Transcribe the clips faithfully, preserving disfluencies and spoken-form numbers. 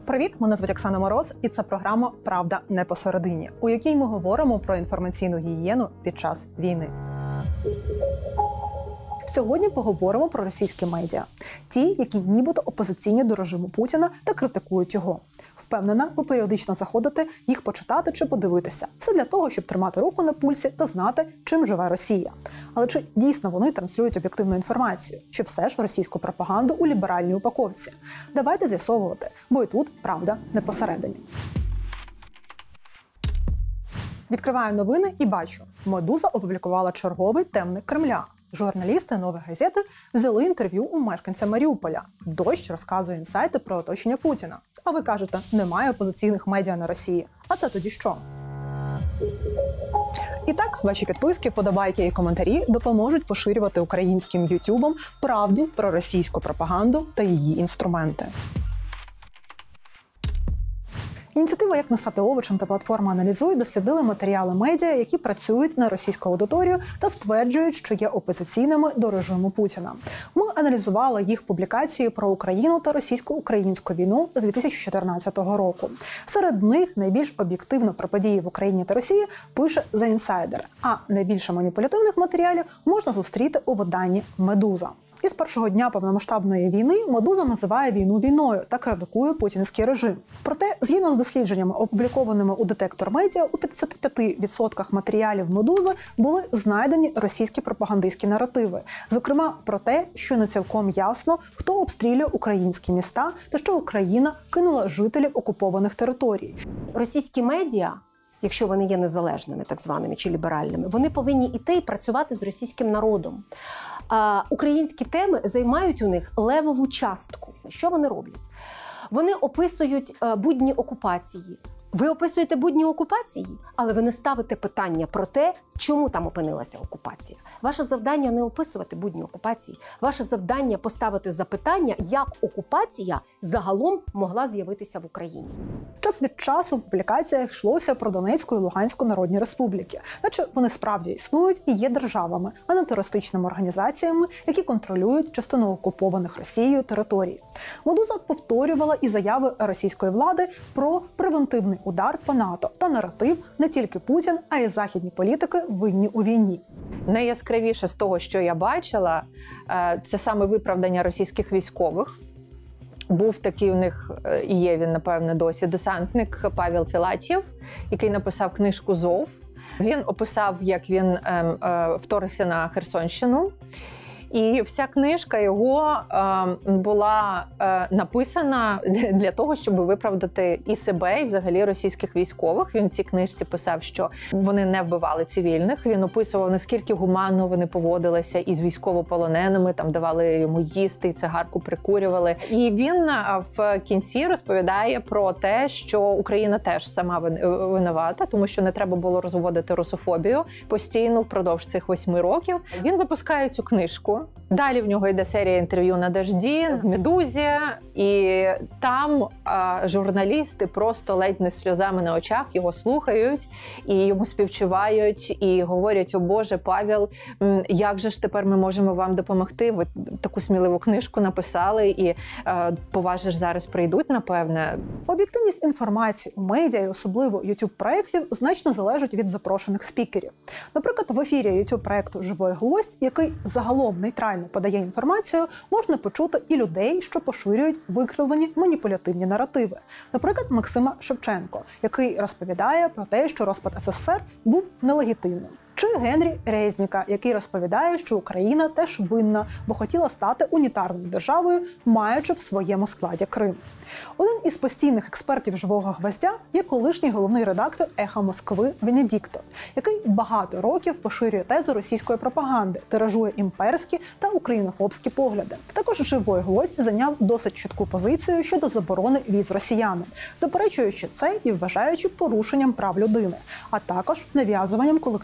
Привіт, мене звуть Оксана Мороз, і це програма «Правда не посередині», у якій ми говоримо про інформаційну гігієну під час війни. Сьогодні поговоримо про російські медіа. Ті, які нібито опозиційні до режиму Путіна та критикують його. Впевнена, ви періодично заходите їх почитати чи подивитися. Все для того, щоб тримати руку на пульсі та знати, чим живе Росія. Але чи дійсно вони транслюють об'єктивну інформацію? Чи все ж російську пропаганду у ліберальній упаковці? Давайте з'ясовувати, бо і тут правда не посередині. Відкриваю новини і бачу. «Медуза» опублікувала черговий темник Кремля. Журналісти «Нової газети» взяли інтерв'ю у мешканця Маріуполя. «Дощ» розказує інсайти про оточення Путіна. А ви кажете, немає опозиційних медіа на Росії. А це тоді що? І так, ваші підписки, подобайки і коментарі допоможуть поширювати українським ютубом правду про російську пропаганду та її інструменти. Ініціатива «Як не стати овочем» та платформа «Аналізуй» дослідили матеріали медіа, які працюють на російську аудиторію та стверджують, що є опозиційними до режиму Путіна. Ми аналізували їх публікації про Україну та російсько-українську війну з дві тисячі чотирнадцятого року. Серед них найбільш об'єктивно про події в Україні та Росії пише The Insider, а найбільше маніпулятивних матеріалів можна зустріти у виданні «Медуза». І з першого дня повномасштабної війни «Медуза» називає війну війною та критикує путінський режим. Проте, згідно з дослідженнями, опублікованими у «Детектор Медіа», у п'ятдесят п'ять відсотків матеріалів «Медузи» були знайдені російські пропагандистські наративи. Зокрема, про те, що не цілком ясно, хто обстрілює українські міста та що Україна кинула жителів окупованих територій. Російські медіа, якщо вони є незалежними, так званими, чи ліберальними, вони повинні йти і працювати з російським народом. А українські теми займають у них левову частку. Що вони роблять? Вони описують будні окупації. Ви описуєте будні окупації, але ви не ставите питання про те, чому там опинилася окупація. Ваше завдання не описувати будні окупації. Ваше завдання поставити запитання, як окупація загалом могла з'явитися в Україні. Час від часу в публікаціях йшлося про Донецьку і Луганську народні республіки, наче вони справді існують і є державами, а не терористичними організаціями, які контролюють частину окупованих Росією територій. «Медуза» повторювала і заяви російської влади про превентивний удар по НАТО та наратив «не тільки Путін, а й західні політики винні у війні». Найяскравіше з того, що я бачила, це саме виправдання російських військових. Був такий у них, і є він, напевно, досі, десантник Павел Філатєв, який написав книжку «Зов». Він описав, як він е, е, вторгся на Херсонщину. І вся книжка його е, була е, написана для того, щоб виправдати і себе, і взагалі російських військових. Він в цій книжці писав, що вони не вбивали цивільних. Він описував, наскільки гуманно вони поводилися із військовополоненими, там давали йому їсти, цигарку прикурювали. І він в кінці розповідає про те, що Україна теж сама винувата, тому що не треба було розводити русофобію постійно впродовж цих восьми років. Він випускає цю книжку. Далі в нього йде серія інтерв'ю на «Дожді», в «Медузі», і там а, журналісти просто ледь не з сльозами на очах його слухають, і йому співчувають, і говорять: «О Боже, Павел, як же ж тепер ми можемо вам допомогти? Ви таку сміливу книжку написали, і а, по вас же ж зараз прийдуть, напевне». Об'єктивність інформації у медіа, і особливо ютуб-проєктів, значно залежить від запрошених спікерів. Наприклад, в ефірі ютуб-проєкту «Живой гвоздь», який загалом нейтрально подає інформацію, можна почути і людей, що поширюють викривлені маніпулятивні наративи. Наприклад, Максима Шевченко, який розповідає про те, що розпад ес ес ес ер був нелегітимним. Чи Генрі Резніка, який розповідає, що Україна теж винна, бо хотіла стати унітарною державою, маючи в своєму складі Крим. Один із постійних експертів «Живого гвоздя» є колишній головний редактор «Ехо Москви» Венедіктов, який багато років поширює тези російської пропаганди, тиражує імперські та українофобські погляди. Також «Живий гвоздь» зайняв досить чітку позицію щодо заборони віз росіянам, заперечуючи це і вважаючи порушенням прав людини, а також нав'язуванням колективної відповідальності.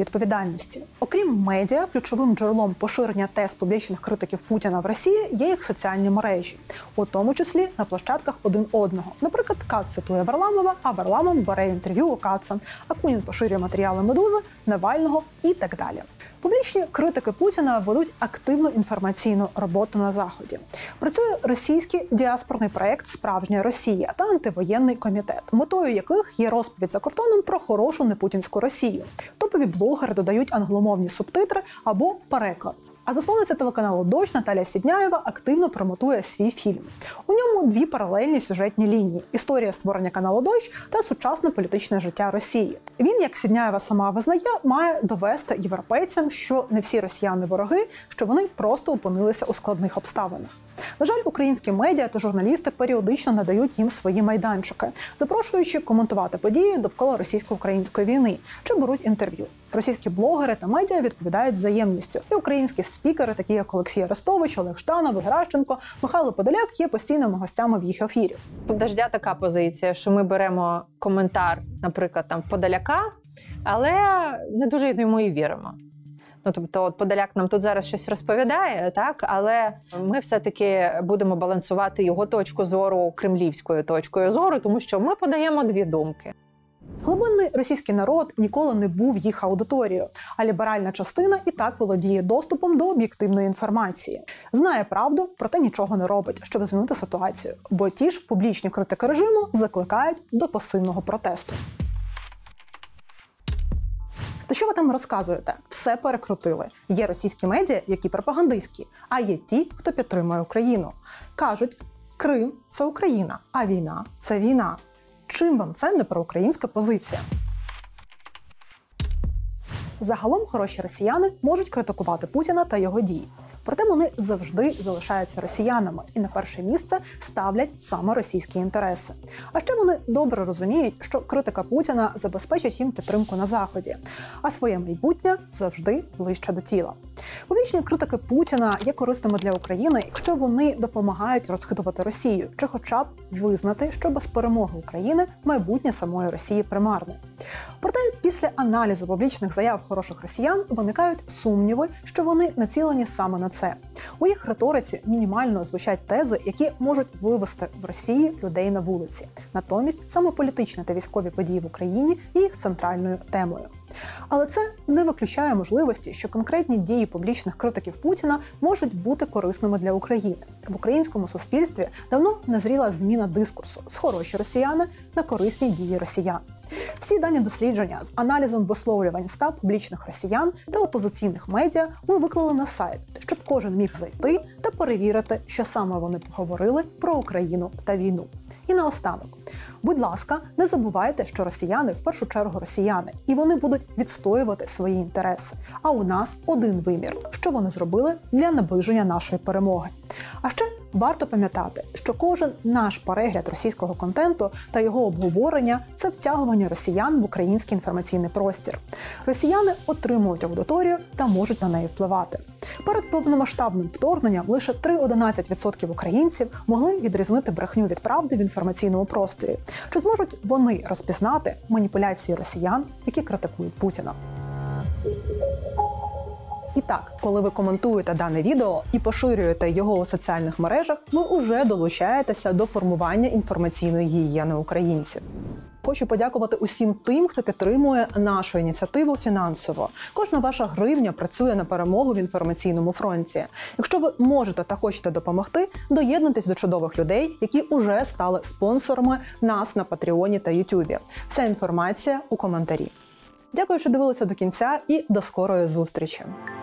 відповідальності. Окрім медіа, ключовим джерелом поширення тез публічних критиків Путіна в Росії є їх соціальні мережі, у тому числі на площадках один одного. Наприклад, Кац цитує Варламова, а Варламов бере інтерв'ю у Каца, Акунін поширює матеріали «Медузи», Навального і так далі. Публічні критики Путіна ведуть активну інформаційну роботу на Заході. Працює російський діаспорний проєкт «Справжня Росія» та антивоєнний комітет, метою яких є розповідь за кордоном про хорошу непутінську Росію. Топові блогери додають англомовні субтитри або переклад. А засновниця телеканалу «Дождь» Наталія Сідняєва активно промотує свій фільм. У ньому дві паралельні сюжетні лінії – історія створення каналу «Дождь» та сучасне політичне життя Росії. Він, як Сідняєва сама визнає, має довести європейцям, що не всі росіяни – вороги, що вони просто опинилися у складних обставинах. На жаль, українські медіа та журналісти періодично надають їм свої майданчики, запрошуючи коментувати події довкола російсько-української війни чи беруть інтерв'ю. Російські блогери та медіа відповідають взаємністю. І українські спікери, такі як Олексій Арестович, Олег Жданов, Геращенко, Михайло Подоляк, є постійними гостями в їх ефірі. У Дождя така позиція, що ми беремо коментар, наприклад, там Подоляка, але не дуже йому і віримо. Ну, тобто, от Подоляк нам тут зараз щось розповідає, так, але ми все-таки будемо балансувати його точку зору кремлівською точкою зору, тому що ми подаємо дві думки. Глибинний російський народ ніколи не був їх аудиторією, а ліберальна частина і так володіє доступом до об'єктивної інформації. Знає правду, проте нічого не робить, щоб змінити ситуацію, бо ті ж публічні критики режиму закликають до пасивного протесту. То що ви там розказуєте? Все перекрутили. Є російські медіа, які пропагандистські, а є ті, хто підтримує Україну. Кажуть, Крим – це Україна, а війна – це війна. Чим вам це не проукраїнська позиція? Загалом хороші росіяни можуть критикувати Путіна та його дії. Проте вони завжди залишаються росіянами і на перше місце ставлять саме російські інтереси. А ще вони добре розуміють, що критика Путіна забезпечить їм підтримку на Заході, а своє майбутнє завжди ближче до тіла. Публічні критики Путіна є корисними для України, якщо вони допомагають розхитувати Росію, чи хоча б визнати, що без перемоги України майбутнє самої Росії примарне. Проте після аналізу публічних заяв хороших росіян виникають сумніви, що вони націлені саме на це. У їх риториці мінімально звучать тези, які можуть вивести в Росії людей на вулиці. Натомість саме політичні та військові події в Україні є їх центральною темою. Але це не виключає можливості, що конкретні дії публічних критиків Путіна можуть бути корисними для України. В українському суспільстві давно назріла зміна дискурсу з хороші росіяни на корисні дії росіян. Всі дані дослідження з аналізом висловлювань ста публічних росіян та опозиційних медіа ми виклали на сайт, щоб кожен міг зайти та перевірити, що саме вони поговорили про Україну та війну. І наостанок. Будь ласка, не забувайте, що росіяни в першу чергу росіяни, і вони будуть відстоювати свої інтереси. А у нас один вимір, що вони зробили для наближення нашої перемоги. А ще варто пам'ятати, що кожен наш перегляд російського контенту та його обговорення – це втягування росіян в український інформаційний простір. Росіяни отримують аудиторію та можуть на неї впливати. Перед повномасштабним вторгненням лише три цілих одинадцять сотих відсотків українців могли відрізнити брехню від правди в інформаційному просторі. Чи зможуть вони розпізнати маніпуляції росіян, які критикують Путіна? І так, коли ви коментуєте дане відео і поширюєте його у соціальних мережах, ви уже долучаєтеся до формування інформаційної гігієни українців. Хочу подякувати усім тим, хто підтримує нашу ініціативу фінансово. Кожна ваша гривня працює на перемогу в інформаційному фронті. Якщо ви можете та хочете допомогти, доєднуйтесь до чудових людей, які уже стали спонсорами нас на Патреоні та Ютубі. Вся інформація у коментарі. Дякую, що дивилися до кінця, і до скорої зустрічі!